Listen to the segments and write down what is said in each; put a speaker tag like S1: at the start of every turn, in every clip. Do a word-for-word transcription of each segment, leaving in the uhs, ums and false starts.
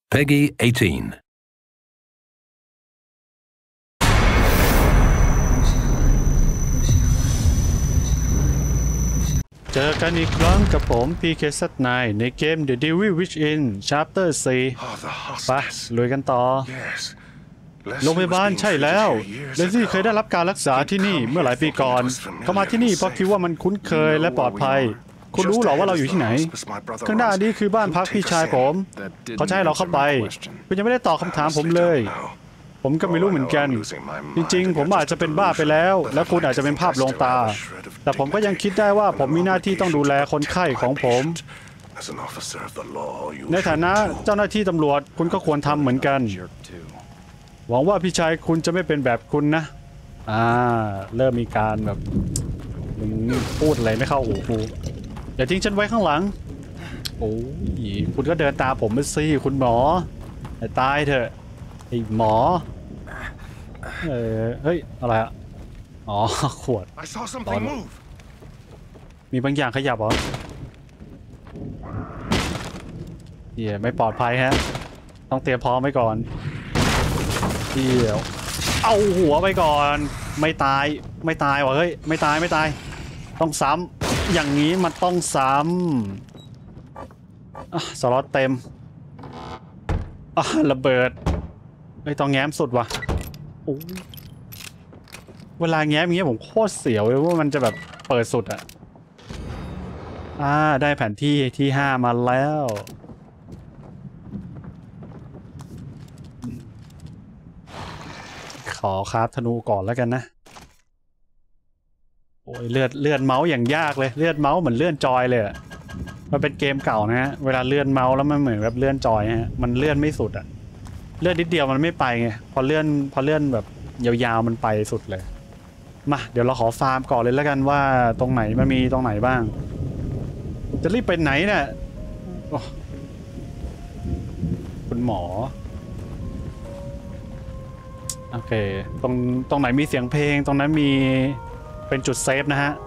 S1: Peggy eighteen.
S2: เจอกันอีกครั้งกับผม พี เค เซด ไนน์ ในเกม The Devil Within Chapter สี่ ไปลุยกันต่อโรงพยาบาลใช่แล้วเลซี่เคยได้รับการรักษาที่นี่เมื่อหลายปีก่อนเขามาที่นี่เพราะคิดว่ามันคุ้นเคยและปลอดภัยคุณรู้หรอว่าเราอยู่ที่ไหนข้างหน้านี้คือบ้านพักพี่ชายผมเขาจะให้เราเข้าไปคุณยังไม่ได้ตอบคำถามผมเลยผมก็ไม่รู้เหมือนกันจริงๆผมอาจจะเป็นบ้าไปแล้วและคุณอาจจะเป็นภาพลวงตาแต่ผมก็ยังคิดได้ว่าผมมีหน้าที่ต้องดูแลคนไข้ของผมในฐานะเจ้าหน้าที่ตำรวจคุณก็ควรทำเหมือนกันหวังว่าพี่ชายคุณจะไม่เป็นแบบคุณนะอ่าเริ่มมีการแบบพูดอะไรไม่เข้าหูกูอย่าทิ้งฉันไว้ข้างหลังโอ้ยคุณก็เดินตามผมไปสิคุณหมอตายเถอะไอ้หมอเออเฮ้ยอะไรอะอ๋อขวดตอนมีบางอย่างขยับเหรอเดี๋ยวไม่ปลอดภัยฮะต้องเตรียมพร้อมไว้ก่อนเดี๋ยวเอาหัวไปก่อนไม่ตายไม่ตายวะเฮ้ยไม่ตายไม่ตายต้องซ้ำอย่างนี้มันต้องซ้ำอ่ะสล็อตเต็มอ่ะระเบิดไม่ต้องแง้มสุดว่ะโอ้เวลาแง้มอย่างเงี้ยผมโคตรเสียวเลยว่ามันจะแบบเปิดสุดอ่ะอ่าได้แผนที่ที่ห้ามาแล้วขอคราฟธนูก่อนแล้วกันนะโอ้ยเลือดเลือดเมาส์อย่างยากเลยเลือดเมาส์เหมือนเลื่อนจอยเลยมันเป็นเกมเก่านะฮะเวลาเลื่อนเมาส์แล้วมันเหมือนแบบเลื่อนจอยฮะมันเลื่อนไม่สุดอ่ะเลื่อนนิดเดียวมันไม่ไปไงพอเลื่อนพอเลื่อนแบบยาวๆมันไปสุดเลยมาเดี๋ยวเราขอฟาร์มก่อนเลยแล้วกันว่าตรงไหนมันมีตรงไหนบ้างจะรีบไปไหนเนี่ยคุณหมอโอเคตรงตรงไหนมีเสียงเพลงตรงนั้นมีเป็นจุดเซฟนะฮะ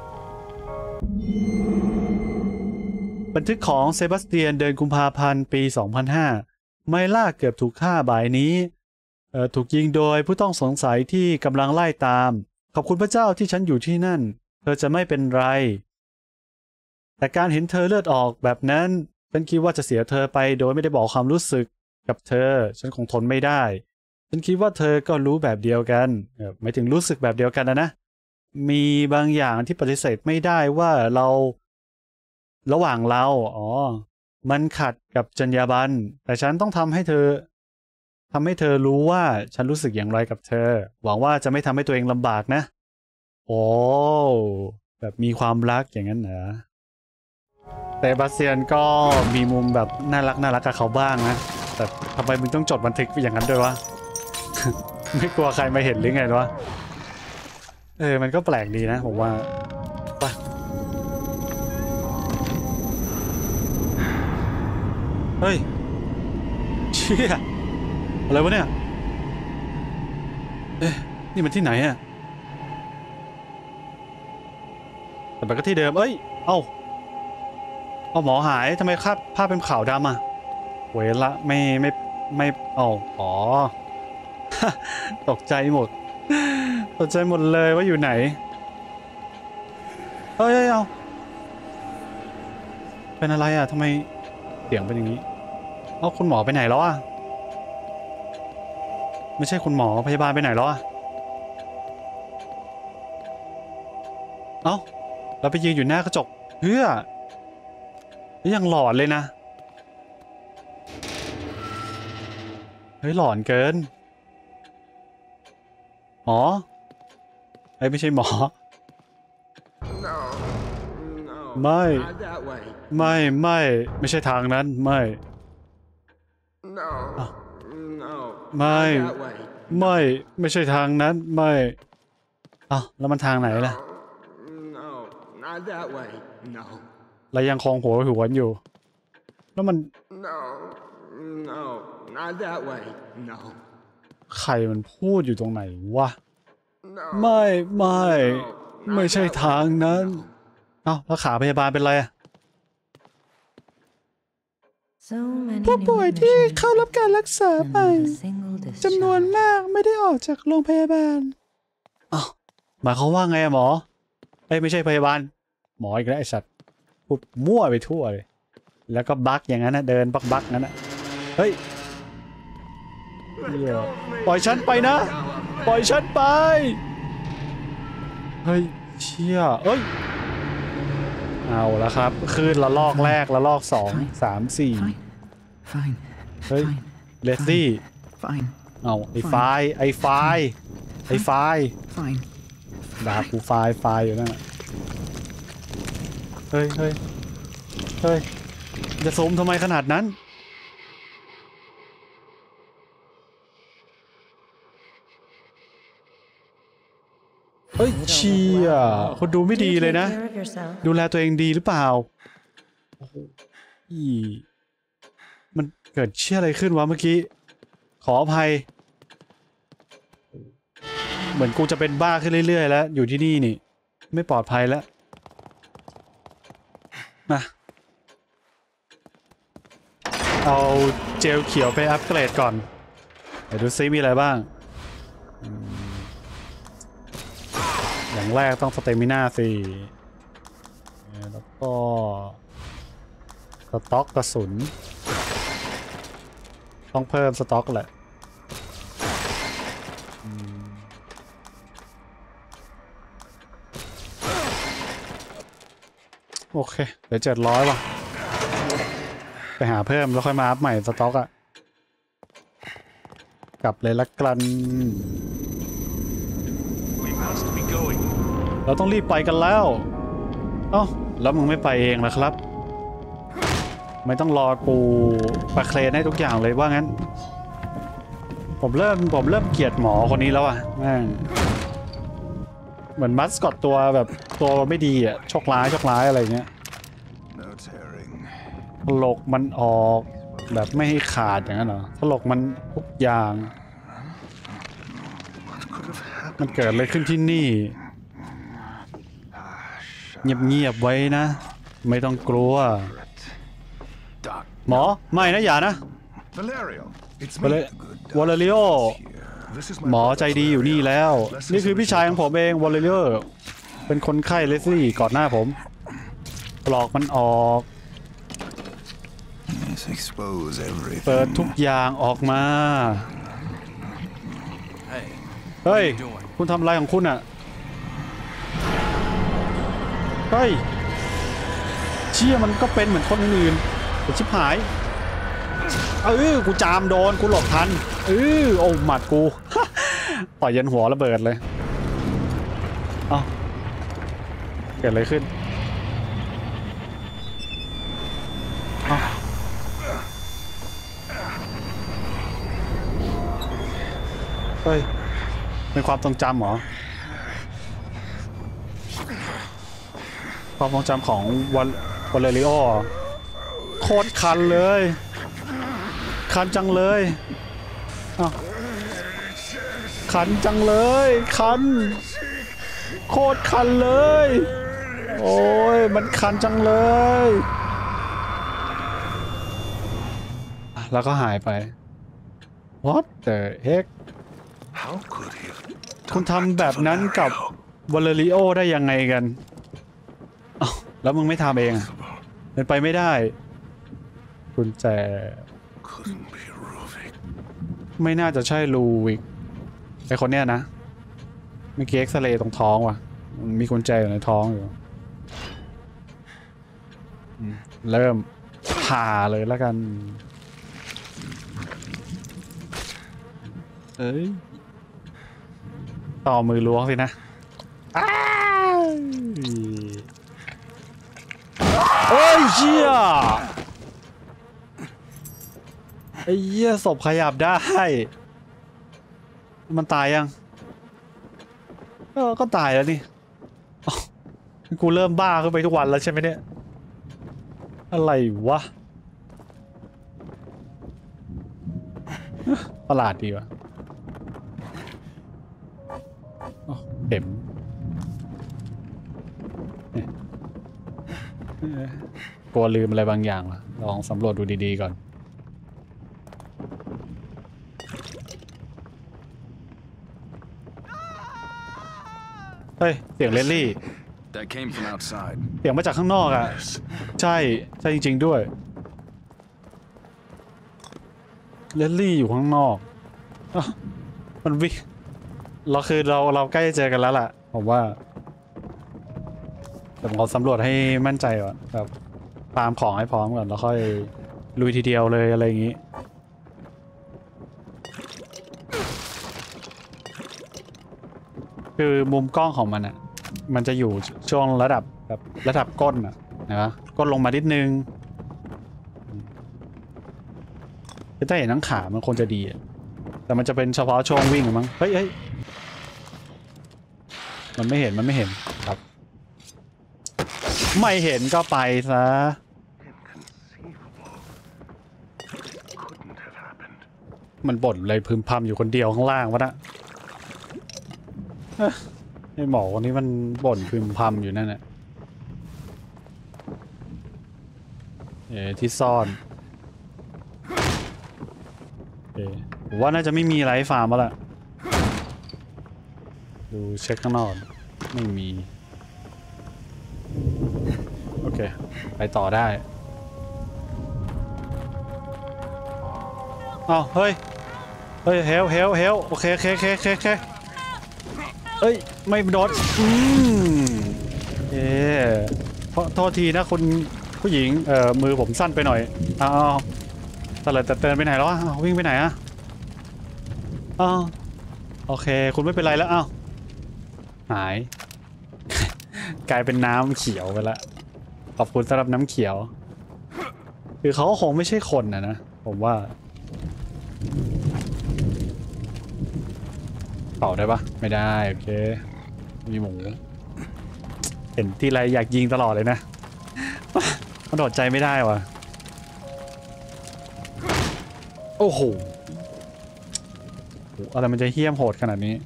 S2: บันทึกของเซบาสเตียนเดือนกุมภาพันธ์ปีสองพันห้าไมล่าเกือบถูกฆ่าบ่ายนี้เอ่อถูกยิงโดยผู้ต้องสงสัยที่กำลังไล่ตามขอบคุณพระเจ้าที่ฉันอยู่ที่นั่นเธอจะไม่เป็นไรแต่การเห็นเธอเลือดออกแบบนั้นฉันคิดว่าจะเสียเธอไปโดยไม่ได้บอกความรู้สึกกับเธอฉันคงทนไม่ได้ฉันคิดว่าเธอก็รู้แบบเดียวกันหมายถึงรู้สึกแบบเดียวกันนะนะมีบางอย่างที่ปฏิเสธไม่ได้ว่าเราระหว่างเราอ๋อมันขัดกับจรรยาบรรณแต่ฉันต้องทำให้เธอทำให้เธอรู้ว่าฉันรู้สึกอย่างไรกับเธอหวังว่าจะไม่ทำให้ตัวเองลำบากนะโอ้แบบมีความรักอย่างนั้นเหรอแต่บาสเซียนก็มีมุมแบบน่ารักน่ารักกับเขาบ้างนะแต่ทำไมมึงต้องจดบันทึกอย่างนั้นด้วยวะ ไม่กลัวใครมาเห็นหรือไงวะเออมันก็แปลกดีนะผมว่าไปเฮ้ยเชี่ยอะไรวะเนี่ยเอ๊ะนี่มันที่ไหนอะแต่มันก็ที่เดิมเอ้ยเอ้าเอาหมอหายทำไมภาพภาพเป็นขาวดำอะเวละไม่ไม่ไม่เอาอ๋อ ตกใจหมดตกใจหมดเลยว่าอยู่ไหนเฮ้ยเอาเป็นอะไรอะทำไมเสียงเป็นอย่างนี้เอ้าคุณหมอไปไหนแล้วอะไม่ใช่คุณหมอพยาบาลไปไหนแล้วอะเอ้าเราไปยืนอยู่หน้ากระจกเพื่อยังหลอนเลยนะเฮ้ยหลอนเกินหมอไอ้ไม่ใช่หมอไม่ไม่ไม่ไม่ใช่ทางนั้นไม่ไม่ไม่ไม่ใช่ทางนั้นไม่อ้าวแล้วมันทางไหนล่ะเรายังคงหัวหัวอยู่แล้วมันใครมันพูดอยู่ตรงไหนวะไม่ไม่ไม่ใช่ทางนั้นเอ้าแล้วขาพยาบาลเป็นไรอะผู้ป่วยที่เข้ารับการรักษาไปจำนวนมากไม่ได้ออกจากโรงพยาบาลอ้าวหมายเขามว่าไงหมอเอ้ยไม่ใช่พยาบาลหมออีกแล้วไอ้สัตว์พูดมั่วไปทั่วเลยแล้วก็บักอย่างนั้นนะเดินบักบักนั้นนะเฮ้ยปล่อยฉันไปนะปล่อยฉันไปเฮ้ยเชี่ยเอ้ยเอาแล้วครับคืนละลอกแรกละลอกสองสามสี่เฮ้ยเลสลี่เอาไอ้ไฟไอ้ไฟไอ้ไฟด่ากูไฟไฟอยู่นั่นเฮ้ยเฮ้ยเฮ้ยจะซูมทำไมขนาดนั้นเฮ้ยเชี่ยคนดูไม่ดีเลยนะดูแลตัวเองดีหรือเปล่าโอ้โหมันเกิดเชี่ยอะไรขึ้นวะเมื่อกี้ขออภัยเหมือนกูจะเป็นบ้าขึ้นเรื่อยๆแล้วอยู่ที่นี่นี่ไม่ปลอดภัยแล้วมาเอาเจลเขียวไปอัปเกรดก่อนเดี๋ยวดูซิมีอะไรบ้างอย่างแรกต้องสเตมิน่าสิแล้วก็สต็อกกระสุนต้องเพิ่มสต็อกแหละโอเคเดี๋ยวเจ็ดร้อยว่ะไปหาเพิ่มแล้วค่อยมาอัพใหม่สต็อกอะกลับเลยละกันเราต้องรีบไปกันแล้วเอ้าแล้วมึงไม่ไปเองนะครับไม่ต้องรอกูประเคลนให้ทุกอย่างเลยว่างั้นผมเริ่มผมเริ่มเกลียดหมอคนนี้แล้วอ่ะแม่งเหมือนมัสคอตตัวแบบตัวไม่ดีอ่ะโชคร้ายโชคร้ายอะไรเงี้ยถลกมันออกแบบไม่ให้ขาดอย่างนั้นเหรอถลกมันทุกอย่างมันเกิดอะไรขึ้นที่นี่เงียบๆไว้นะไม่ต้องกลัวหมอไม่นะอย่านะวอลเลริโอหมอใจดีอยู่นี่แล้วนี่คือพี่ชายของผมเองวอลเลริโอเป็นคนไข้เลสลี่ก่อนหน้าผมปลอกมันออกเปิดทุกอย่างออกมาเฮ้ยคุณทำอะไรของคุณอ่ะเฮ้ยเชี่ยมันก็เป็นเหมือนคนอื่นๆแต่ชิบหายเออกูจามโดนกูหลบทันเออโอ้หมัดกูปล่อยยันหัวระเบิดเลยเอ้าเกิดอะไรขึ้นเอ้าเฮ้ยเป็นความทรงจำเหรอความทรงจำของวันวอลเลริโอโคตรคันเลยคันจังเลยอ้าวคันจังเลยคันโคตรคันเลยโอ้ยมันคันจังเลยแล้วก็หายไป What the heck คุณทำแบบนั้นกับวอลเลริโอได้ยังไงกันอ้าวแล้วมึงไม่ทำเองเป็นไปไม่ได้กุญแจไม่น่าจะใช่ลูวิกไอคนเนี้ยนะเมื่อกี้เอ็กซเรย์ตรงท้องว่ะมีกุญแจอยู่ในท้องอยู่เริ่มผ่าเลยแล้วกันเอ้ยต่อมือล้วงสินะโอ้ยเชี่ยไอ้เหี้ยศพขยับได้มันตายยังเออก็ตายแล้วนี่กูเริ่มบ้าขึ้นไปทุกวันแล้วใช่ไหมเนี่ยอะไรวะประหลาดดีวะเข็มกลัวลืมอะไรบางอย่างลองสำรวจดูดีๆก่อนเฮ้ยเสียงเลนลี่เสียงมาจากข้างนอกอ่ะใช่ใช่จริงๆด้วยเลนลี่อยู่ข้างนอกมันวิ่งเราคือเราเราใกล้จะเจอกันแล้วล่ะผมว่าแต่ผมขอสำรวจให้มั่นใจก่อนแบบตามของให้พร้อมก่อนแล้วค่อยลุยทีเดียวเลยอะไรอย่างนี้คือมุมกล้องของมันอ่ะมันจะอยู่ช่วงระดับแบบระดับก้นอ่ะนะก้นลงมานิดนึงถ้าเห็นทั้งขามันคงจะดีแต่มันจะเป็นเฉพาะช่วงวิ่งมั้งเฮ้ยเฮ้ยมันไม่เห็นมันไม่เห็นครับไม่เห็นก็ไปซะมันบ่นเลยพึมพำอยู่คนเดียวข้างล่างวะนะไอ้หมอคนนี้มันบ่นพึมพำอยู่นั่นแหละเอ๋ที่ซ่อนเอ๋ผมว่าน่าจะไม่มีไรฟาร์มแล้วล่ะดูเช็คข้างนอกไม่มีโอเคไปต่อได้อ้าวเฮ้ยเฮ้ยเฮลเฮลเฮลโอเคโอเคโอเคโอเคโอเคเอ้ยไม่โดนอืมเอ๊ะเพราะโทษทีนะคุณผู้หญิงเอ่อมือผมสั้นไปหน่อยอ้าวตะเลิดตะเตินไปไหนแล้วอ่ะวิ่งไปไหนอ่ะอ้าวโอเคคุณไม่เป็นไรแล้วอ้าวหายกลายเป็นน้ำเขียวไปละขอบคุณสำหรับน้ำเขียวคือเขาคงไม่ใช่คนนะนะผมว่าเป่าได้ปะไม่ได้โอเคมีหมูเห็นที่ไรอยากยิงตลอดเลยนะมันโดดใจไม่ได้วะโอ้โหอะไรมันจะเหี้ยมโหดขนาดนี้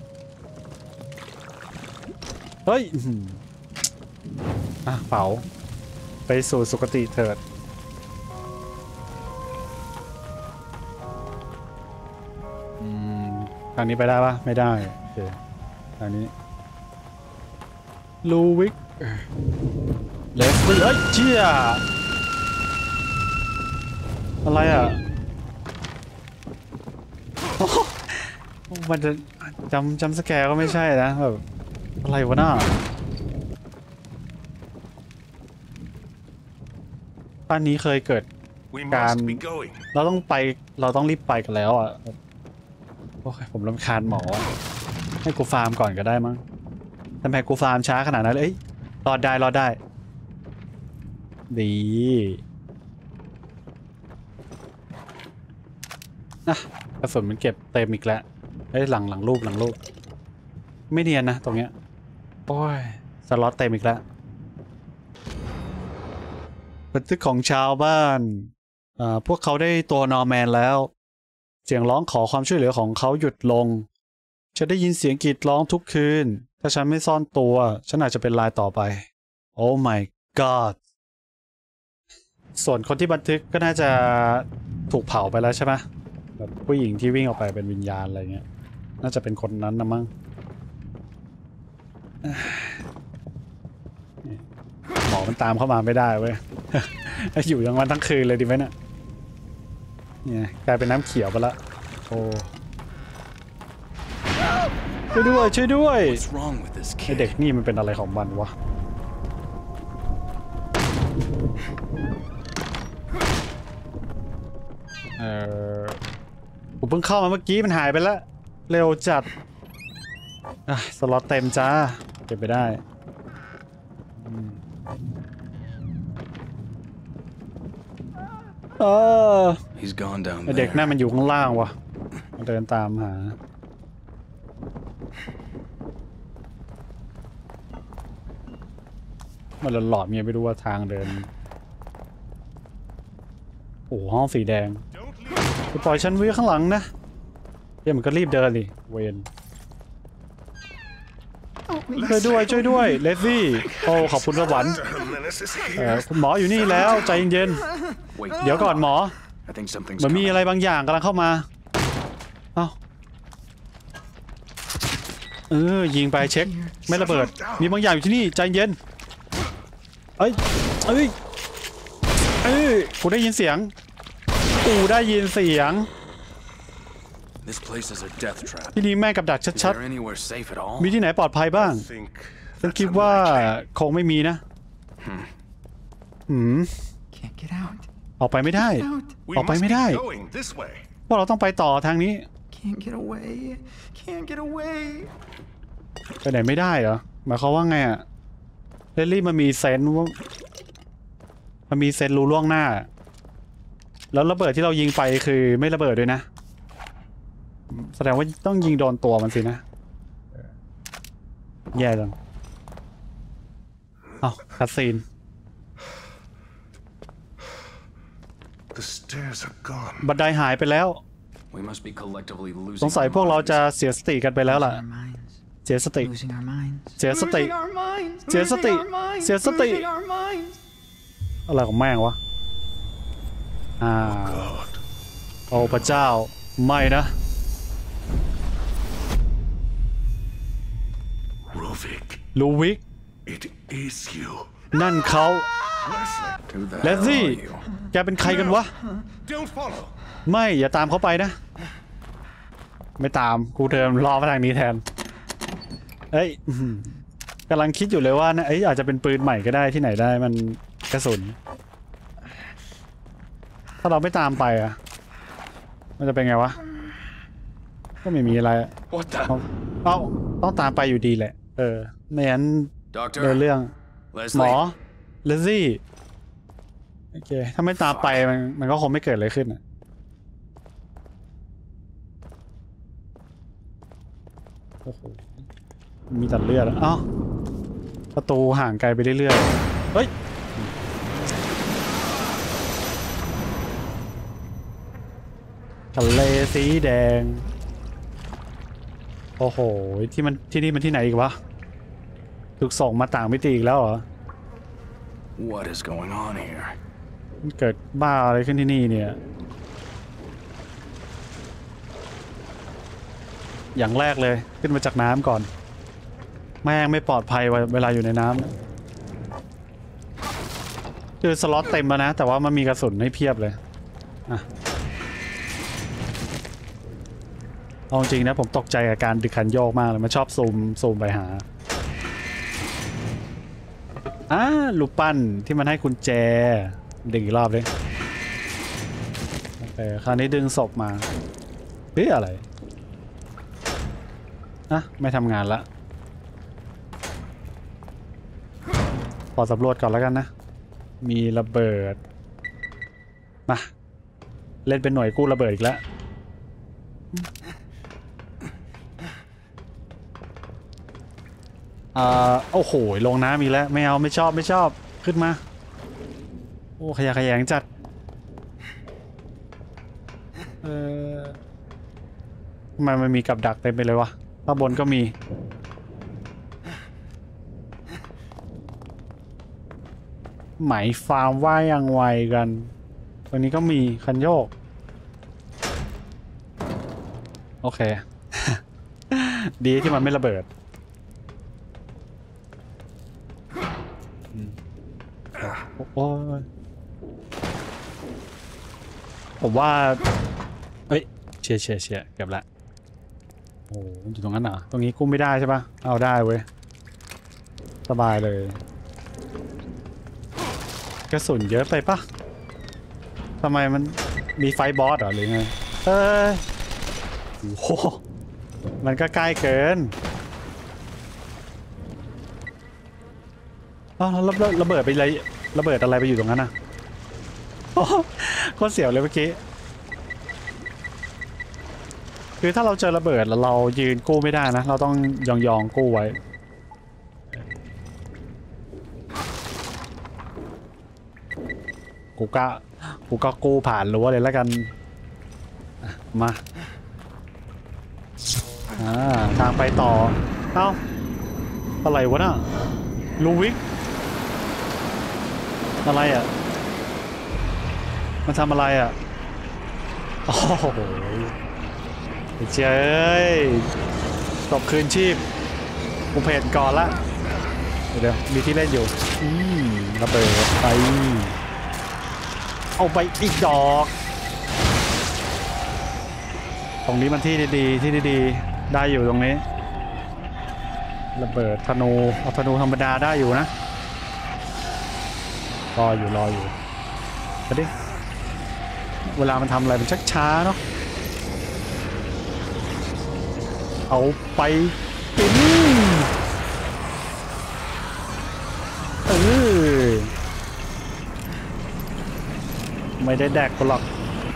S2: เฮ้ยอ่ะเป๋าไปสู่สุคติเถิดอืมทางนี้ไปได้ปะไม่ได้โอเคทางนี้ลูวิกเลสลี่เฮ้ยเชี่ยอะไรอ่ะมันจะจำจำสแกร์ก็ไม่ใช่นะแบบอะไรวะน่าตอนนี้เคยเกิดการเราต้องไปเราต้องรีบไปกันแล้วอ่ะโอ้ยผมรำคาญหมอให้กูฟาร์มก่อนก็ได้มั้งแต่แพ้กูฟาร์มช้าขนาดนั้นเลยรอดได้รอดได้ดีนะกระสุนมันเก็บเต็มอีกแล้วไอ้หลังหลังรูปหลังรูปไม่เนียนนะตรงเนี้ยโอ้ยสล็อตเต็มอีกแล้วบันทึกของชาวบ้านอ่าพวกเขาได้ตัวนอร์แมนแล้วเสียงร้องขอความช่วยเหลือของเขาหยุดลงฉันได้ยินเสียงกรีดร้องทุกคืนถ้าฉันไม่ซ่อนตัวฉันอาจจะเป็นรายต่อไปโอ้ my god ส่วนคนที่บันทึกก็น่าจะถูกเผาไปแล้วใช่ไหมแบบผู้หญิงที่วิ่งออกไปเป็นวิญญาณอะไรเงี้ยน่าจะเป็นคนนั้นนะมั้งหมอมันตามเข้ามาไม่ได้เว้ย อยู่ยังวันทั้งคืนเลยดีไหมเนี่ยเนี่ยกลายเป็นน้ำเขียวไปละโอ้ช่วยด้วยช่วยด้วยไอเด็กนี่มันเป็นอะไรของมันวะเออผมเพิ่งเข้ามาเมื่อกี้มันหายไปแล้วเร็วจัดอ่ะสล็อตเต็มจ้าเก็บไปได้เออเด็กนั่นมันอยู่ข้างล่างวะมันเดินตามหามันหลอดๆเมียไม่รู้ว่าทางเดินโอ้ห้องสีแดงจะปล่อยฉันวิ่งข้างหลังนะเดี๋ยวมันก็รีบเดินดิเวนช่วยด้วยช่วยด้วยเลสลี่โอ้ขอบคุณสวรรค์เออคุณหมออยู่นี่แล้วใจเย็นๆเดี๋ยวก่อนหมอเหมือนมีอะไรบางอย่างกำลังเข้ามาเอ้าเออยิงไปเช็คไม่ระเบิดมีบางอย่างอยู่ที่นี่ใจเย็นเอ้ยเอ้ยเอ้ยกูได้ยินเสียงกูได้ยินเสียงที่นี่แม่กับดักชัดๆมีที่ไหนปลอดภัยบ้างฉันคิดว่าคงไม่มีนะหืมออกไปไม่ได้ออกไปไม่ได้เพราะเราต้องไปต่อทางนี้ไปไหนไม่ได้เหรอหมายความว่าไงอะเรลลี่มันมีเซนส์ว่ามันมีเซนส์รู้ล่วงหน้าแล้วระเบิดที่เรายิงไปคือไม่ระเบิดด้วยนะแสดงว่าต้องยิงโดนตัวมันสินะแย่จังอ้าวคัสซีนบันไดหายไปแล้วสงสัยพวกเราจะเสียสติกันไปแล้วล่ะเสียสติเสียสติเสียสติเสียสติอะไรของแม่งวะอ่าโอ้พระเจ้าไม่นะลูวิกนั่นเขาเลสลี่แกเป็นใครกันวะไม่อย่าตามเขาไปนะไม่ตามกูเดินรอมาทางนี้แทนเอ้ยกำลังคิดอยู่เลยว่านะเอ้ยอาจจะเป็นปืนใหม่ก็ได้ที่ไหนได้มันกระสุนถ้าเราไม่ตามไปอ่ะมันจะเป็นไงวะก็ไม่มีอะไรเอ้าต้องตามไปอยู่ดีแหละเออไม่งั้นเดินเรื่องหมอเลซี่โอเคถ้าไม่ตามไปมันมันก็คงไม่เกิดอะไรขึ้นอ่ะโอ้โหมีตัดเลือดอ้าวประตูห่างไกลไปเรื่อยๆเฮ้ยทะเลสีแดงโอ้โหที่มันที่นี่มันที่ไหนอีกวะถูกส่งมาต่างมิติอีกแล้วเหรอ
S1: What is going on here
S2: มันเกิดบ้าอะไรขึ้นที่นี่เนี่ยอย่างแรกเลยขึ้นมาจากน้ำก่อนแม่งไม่ปลอดภัยเวลาอยู่ในน้ำคือสล็อตเต็มแล้วนะแต่ว่ามันมีกระสุนให้เพียบเลยอ่ะเอาจริงนะผมตกใจกับการดึกคันโยกมากเลยมันชอบซูมซูมไปหาอ่าลูกปั้นที่มันให้กุญแจดึงอีกรอบเลยโอเคคราวนี้ดึงศพมาเฮ้ยอะไรอ่ะไม่ทำงานละขอสำรวจก่อนแล้วกันนะมีระเบิดมาเล่นเป็นหน่วยกู้ระเบิดอีกแล้วอ่าโอ้โหลงน้ำอีกแล้วไม่เอาไม่ชอบไม่ชอบขึ้นมาโอ้ขยะแขยงจัดเออทำไมมันมีกับดักเต็มไปเลยวะข้างบนก็มีไหมฟาร์มว่ายังไวกันตรงนี้ก็มีคันโยกโอเค ดีที่มันไม่ระเบิดโอ้ยผมว่าเอ้ยเชียร์เชียร์เชียร์เกือบละโอ้อยู่ตรงนั้นเหรอตรงนี้กุ้มไม่ได้ใช่ปะเอาได้เว้ยสบายเลยกระสุนเยอะไปปะทำไมมันมีไฟบอสเหรอหรือไงเออโอ้โหมันก็ใกล้เกินอ้าวแล้วระเบิดไปอะไรระเบิดอะไรไปอยู่ตรงนั้นน่ะโอ้โคตรเสียวเลยเมื่อกี้คือถ้าเราเจอระเบิดแล้วเรายืนกู้ไม่ได้นะเราต้องยองยองกู้ไว้กูก็กูก็กู้ผ่านรั้วเลยแล้วกันมาอ่าทางไปต่อเอ้าอะไรวะน่ะลูวิกอะไรอ่ะมันทำอะไรอ่ะโอ้โหเจ้ยตบคืนชีพกูเพจก่อนละเดี๋ยวมีที่เล่นอยู่อืมระเบิดไปเอาไปอีกดอกตรงนี้มันที่ดีๆที่ดีๆได้อยู่ตรงนี้ระเบิดธนูเอาธนูธรรมดาได้อยู่นะรออยู่รออยู่ไปดิเวลามันทำอะไรมันชักช้าเนาะเอาไปกินเออไม่ได้แดกกูหรอก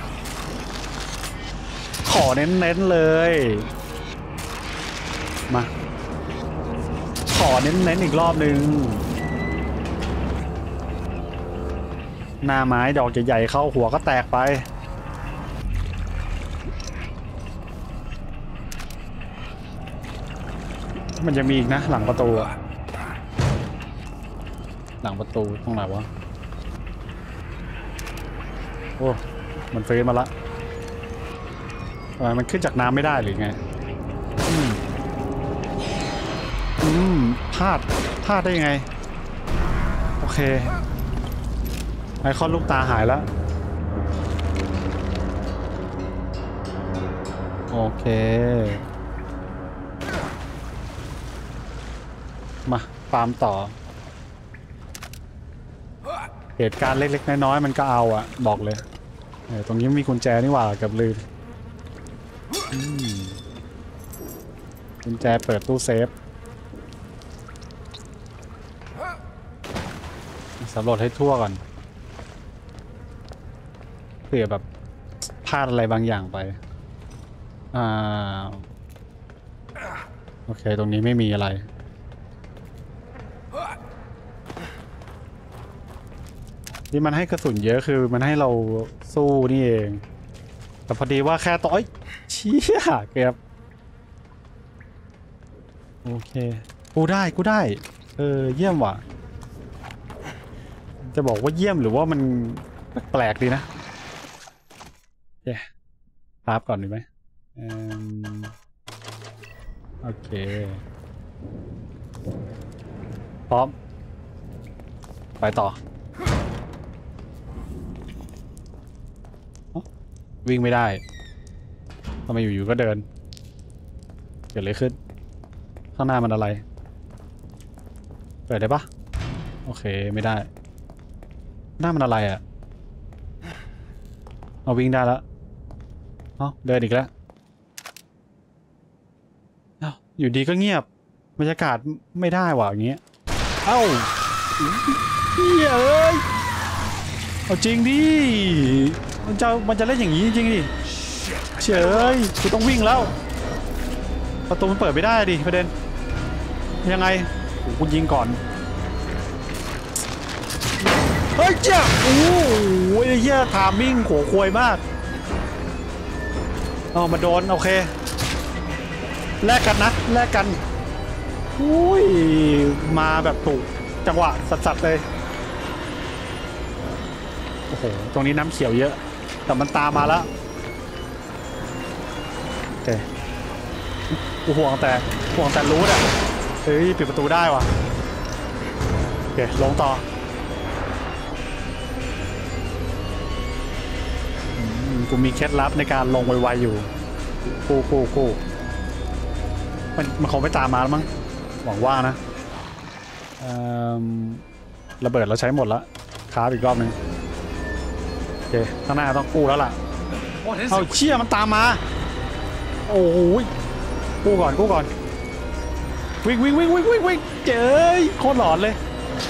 S2: ขอเน้นๆเลยมาขอเน้นๆอีกรอบนึงหน้าไม้ดอกใหญ่ๆเข้าหัวก็แตกไปมันจะมีอีกนะหลังประตูอะหลังประตูตรงไหนวะโอ้มันเฟซมาละทำไมมันขึ้นจากน้ำไม่ได้หรือไงอืมอืมพลาดพลาดได้ยังไงโอเคไอคอนลูกตาหายแล้วโอเคมาฟาร์มต่อเหตุการณ์เล็กๆน้อยๆมันก็เอาอะบอกเลยตรงนี้มีกุญแจนี่หว่ากับลืมกุญแจเปิดตู้เซฟสำรวจให้ทั่วก่อนเผื่อแบบพลาดอะไรบางอย่างไปอ่าโอเคตรงนี้ไม่มีอะไรที่มันให้กระสุนเยอะคือมันให้เราสู้นี่เองแต่พอดีว่าแค่ต่อยเชี่ยเกือบโอเคกูได้กูได้เออเยี่ยมว่ะจะบอกว่าเยี่ยมหรือว่ามันแปลกดีนะโอเคภาพก่อนดีไหมโอเคพร้อมไปต่อวิ่งไม่ได้ทำไมอยู่ๆก็เดินเกิดอะไรขึ้นข้างหน้ามันอะไรเปิดได้ปะโอเคไม่ได้หน้ามันอะไรอ่ะเอาวิ่งได้แล้วเอ้าเดินอีกแล้วเอ้าอยู่ดีก็เงียบบรรยากาศไม่ได้ว่ะอย่างเงี้ยเอ้าเฮ้ยเอ้ยเอาจริงดิมันจะมันจะเล่นอย่างนี้จริงดิเฉยกูต้องวิ่งแล้วประตูมันเปิดไม่ได้ดิประเด็นยังไงโอ้กูยิงก่อนเฮ้ยเจ้าโอ้โหเหี้ยทามมิ่งโขควยมากเอามาโดนโอเคแลกกันนะแลกกันอุ้ยมาแบบถูกจังหวะสัสๆเลยโอ้โหตรงนี้น้ำเขียวเยอะแต่มันตามมาแล้วโอเคกูห่วงแต่ห่วงแต่รู้อ่ะเฮ้ยปิดประตูได้ว่ะโอเคลงต่อกูมีเคล็ดลับในการลงไวๆอยู่กูกูกูมันมันคงไม่ตามมาแล้วมั้งหวังว่านะระเบิดเราใช้หมดแล้วค้าอีกรอบนึงโอเคข้างหน้าต้องกู้แล้วล่ะเอาเชี่ยมันตามมาโอ้ยกู้ก่อนกู้ก่อนวิ่งวิ่งวิ่งวิ่งวิ่งวิ่งเจ๋ยโคตรหลอนเลย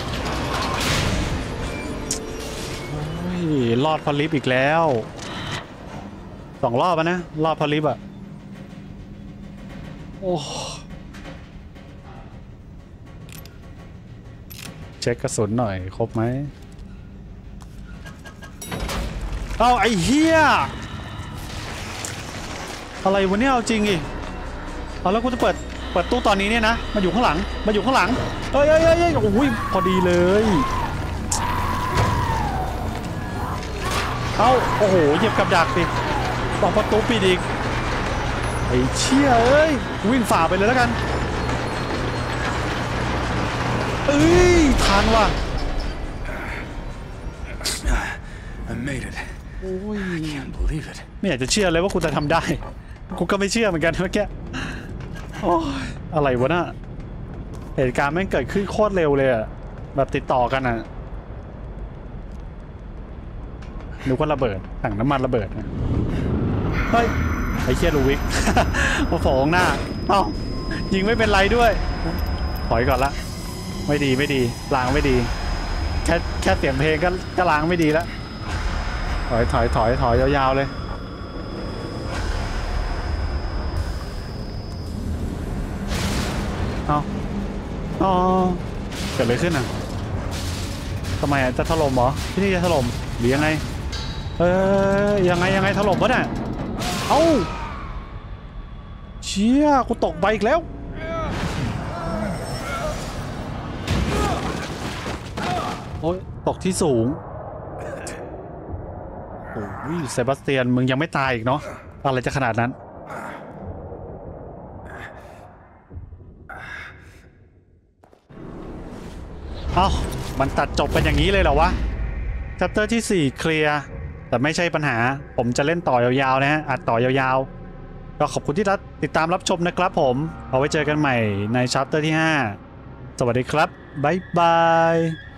S2: โอ้ยรอดพลิฟอีกแล้วสองรอบนะรอดพลิฟอ่ะโอ้เช็คกระสุนหน่อยครบไหมเอาไอ้เหี้ยอะไรวะเนี่ยเอาจริงอีกเอาแล้วกูจะเปิดเปิดตู้ตอนนี้เนี่ยนะมาอยู่ข้างหลังมาอยู่ข้างหลังเอ้ยเอ้ยเอ้ยโอ้ยพอดีเลยเอ้าโอ้โหเหยียบกับดักดิต้องประตูปิดอีกไอ้เชี่ยเอ้ยวิ่งฝ่าไปเลยแล้วกันเอ้ยทันว่ะ
S1: I made it.
S2: โอ้ย
S1: I can't believe it.
S2: ไม่อยากจะเชื่อเลยว่าคุณจะทำได้กูก็ไม่เชื่อเหมือนกันเมื่อกี้โอ้ยอะไรวะน่ะเหตุการณ์แม่งเกิดขึ้นโคตรเร็วเลยอะแบบติดต่อกันอะนึกว่าระเบิดถังน้ำมันระเบิดนะเฮ้ยไอ้เคียรูวิก มาโผล่หน้าเอ้ายิงไม่เป็นไรด้วยถอยก่อนละไม่ดีไม่ดีล้างไม่ดีแค่แค่เสียงเพลงก็ก็ล้างไม่ดีแล้วถอยถอยถอยถอยยาวๆเลยเอาอ๋อเกิดอะไรขึ้นอ่ะทำไมอ่ะจะถล่มเหรอที่นี่จะถล่มหรือยังไงเออยังไงยังไงถล่มวะเนี่ยเอ้าเชี่ยกูตกไปอีกแล้วโอ้ยตกที่สูงโอ้ยเซบาสเตียนมึงยังไม่ตายอีกเนาะอะไรจะขนาดนั้นเอ้ามันตัดจบเป็นอย่างนี้เลยเหรอวะชัปเตอร์ที่สี่เคลียร์แต่ไม่ใช่ปัญหาผมจะเล่นต่อยาวๆนะฮะอัดต่อยาวๆก็ขอบคุณที่ติดตามรับชมนะครับผมเอาไว้เจอกันใหม่ในชัปเตอร์ที่ห้าสวัสดีครับบ๊ายบาย